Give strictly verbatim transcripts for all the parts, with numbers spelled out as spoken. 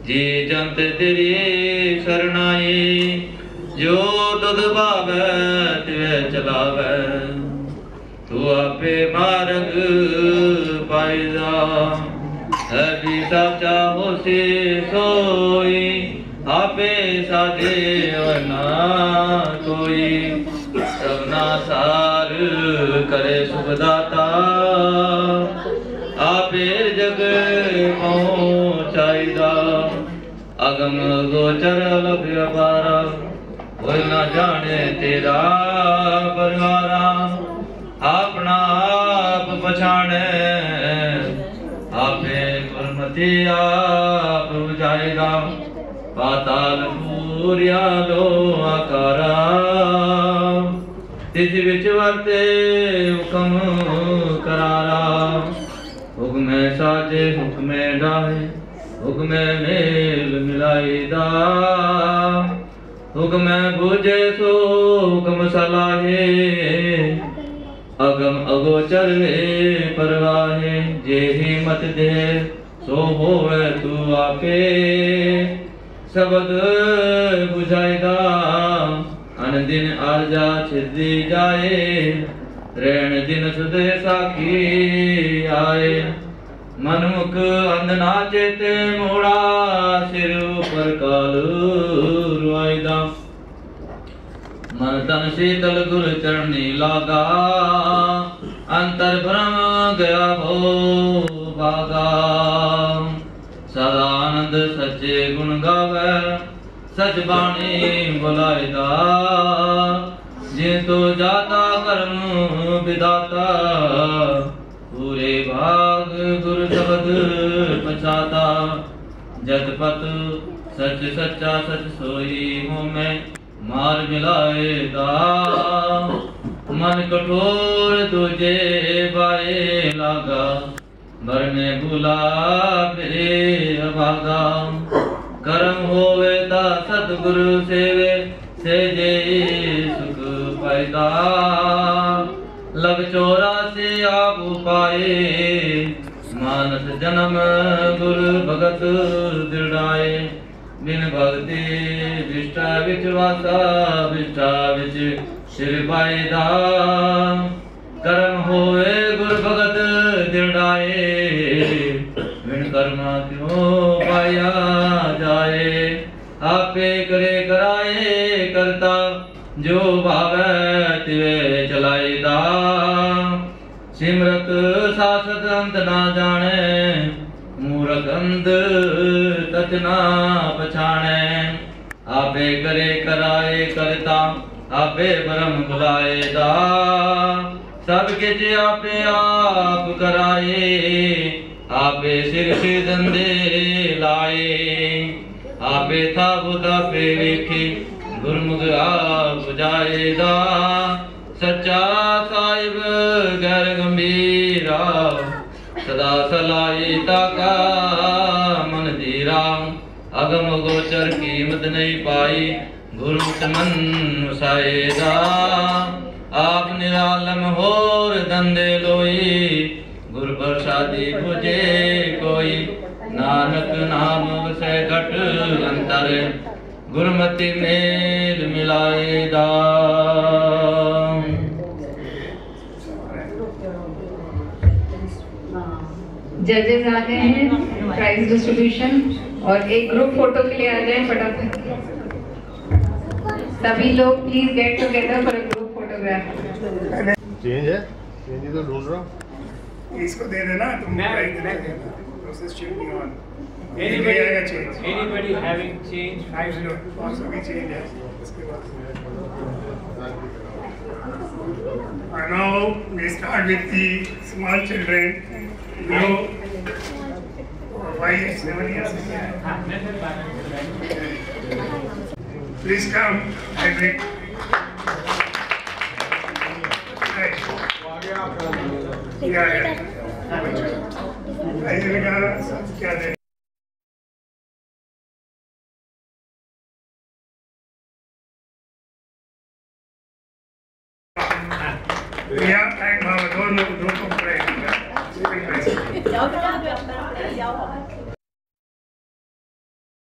जी जंत तेरी शरणाई जो तुद भावै तिवै चलावै तू आपे मार्ग पाईदा है भी साचा होसी सोई आपे साधे वना कोई सबना सार करे सुखदाता आपे जग पहुँचाईदा अगम गोचर लभ्य अपारा कोई ना जाने तेरा परवारा अपना आप पछाणे आपे गुरमति आप बुझाएगा पाताल पूरिया लो आकारा तिथ विच वर्ते हुक्म करारा हुक्मे साजे हुक्मे डाहे हुक्मे मेल मिलाईदा हुक्मे बुझे सो हुक्म सलाहे अगम अगोचर वे परवाहे जे ही मत दे सो होवे तू आपे शब्द बुझाईदा अन दिन आरजा छिदी जाए रैन दिन सुदे साखी आए मनमुख अंधना चेते मोड़ा सिर पर काल रुआईदा मन तन शीतल गुर चरणी लागा अंतर भ्रम गया हो भागा सदा आनंद सच्चे गुण गावे सच बाणी बुलाईदा जे तो जाता कर्म विदाता पूरे भाग गुरु शब्द पछाता जतपत सच सच्चा सच सोई हूँ मैं मार मिलाएदा मन कठोर तुझे बाए लागा भरने भूला फिरे अभागा कर्म होवे ता सतगुरु सेवे से जे सुख पायदा लग चौरासी आप पाए मानस जन्म गुरु भगत दृढ़ाए बिन भक्ति विष्टा विच वासा विष्टा विच सिर पायदा कर्म होए गुरु भगत दृढ़ाए बिन कर्मा क्यों पाया जाए आपे करे कराए करता जो भावै तिवे चलाईदा सिमरत सासत अंत ना जाने मूरख अंध तच ना पछाणे आपे करे कराए करता आपे ब्रह्म बुलाएदा सब किछ आपे आप कराए आपे सिर से धंधे लाए आपे था बुधा पे वेखे गुरमुख आप जाएदा सच्चा साहिब गैर गंभीरा सदा सलाई ताका मन धीरा अगम गोचर कीमत नहीं पाई गुरमुख मन मुसाएदा आप निरालम होर धंधे लोई गुरु प्रसादी बुझे कोई नानक नाम वसै घट अंतर गुरमति मेल मिलाएदा जजेस आ गए हैं प्राइज डिस्ट्रीब्यूशन और एक ग्रुप फोटो के लिए आ जाए फटाफट सभी लोग please get together for a group photograph change है चेंज तो ढूंढ रहा हूं इसको दे देना तुम प्रोसेस चेंज नहीं on Anybody, anybody having change? five zero also भी change है इसके बाद and now we start with the small children below five seven years please come Hedrick yeah yeah ऐसे लगा क्या दे या टाइम बाबा दोनों दोनों को पड़ेगा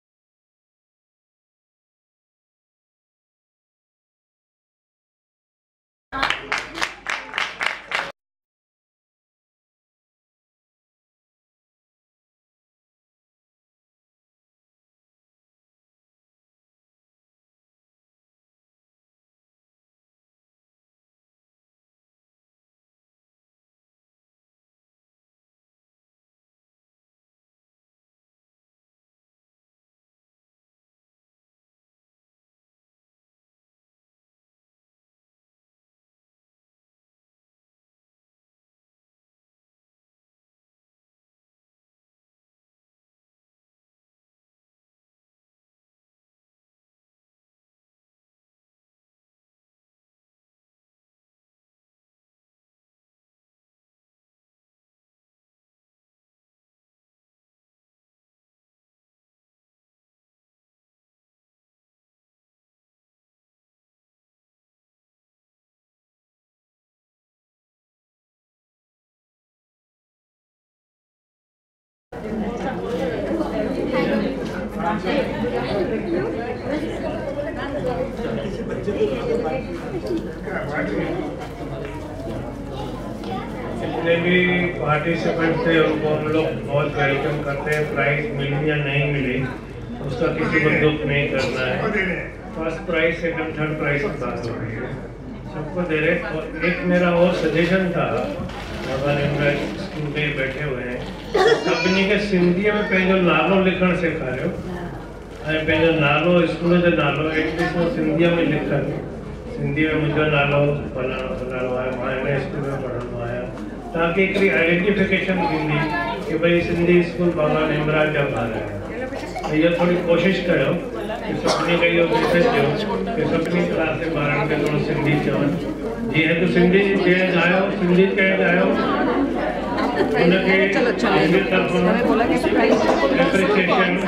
जितने भी पार्टिसिपेंट थे उनको हम लोग बहुत वेलकम करते हैं। प्राइज मिली या नहीं मिली उसका किसी को दुख नहीं करना है। First prize second third prize की बात हो रही है, सबको दे रहे। और एक मेरा और सजेशन था, भगवान स्कूल में बैठे हुए हैं, सभिनी के सिंधी में पंहिंजो नालो लिखण सेखारियो ऐं पंहिंजो नालो स्कूल जो नालो एटलीस्ट सिंधी में लिखनि। सिंधी में मुंहिंजो नालो फलाणो फलाणो आहे, मां हिन स्कूल में पढ़ंदो आहियां, ताकि हिकिड़ी आइडेंटिफिकेशन थींदी कि भई सिंधी स्कूल बाबा निमराज जा ॿार आहिनि। इहो थोरी कोशिशि कयो कि सभिनी खे इहो मैसेज ॾियो कि सभिनी क्लास जे ॿारनि खे थोरो सिंधी चवनि। जीअं तूं सिंधी चइण आहियो, सिंधी चइण आहियो, उनखे मुंहिंजी तरफ़ां एप्रिसिएशन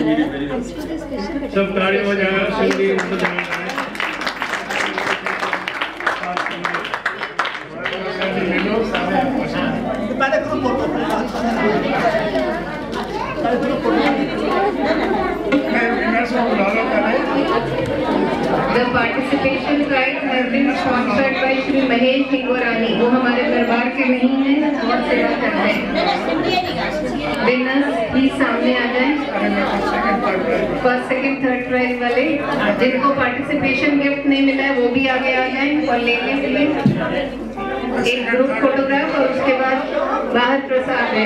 सभु ताड़ियूं वॼायो। सिंधी ॿुधाइण लाइ The participation prize has been sponsored by Shri Mahesh Hingorani. वो हमारे दरबार के नहीं हैं और सेवा करते हैं। विनर्स ही सामने आ जाएं। फर्स्ट सेकंड थर्ड प्राइज वाले जिनको पार्टिसिपेशन गिफ्ट नहीं मिला है वो भी आगे आ जाएं और लेने के लिए एक ग्रुप फोटोग्राफ और उसके बाद बाहर प्रसाद है।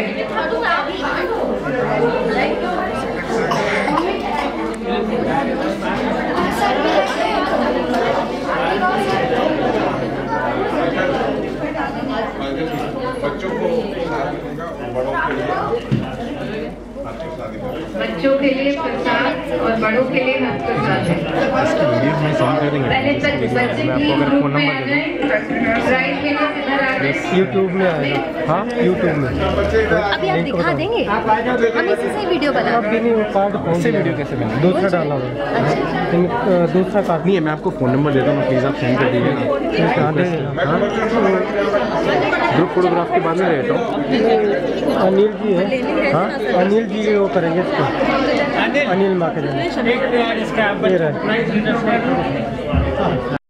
बच्चों के लिए प्रसाद और बड़ों के लिए हस्त प्रसाद है। पहले तक बच्चे की ग्रुप में आ जाए, प्राइज विनर इधर आ जाए। यूट्यूब में आएगा। हाँ यूट्यूब में अभी आप दिखा देंगे, हम इसी से वीडियो बना अभी नहीं, वो कार्ड कौन से वीडियो कैसे बना, दूसरा डाला हुआ है। दूसरा कार्ड नहीं है, मैं आपको फ़ोन नंबर देता हूँ, प्लीज़ आप सेंड कर दीजिएगा। ग्रुप फोटोग्राफ के बाद में रहता हूँ। अनिल जी है, हाँ अनिल जी वो करेंगे इसको, अनिल माँ के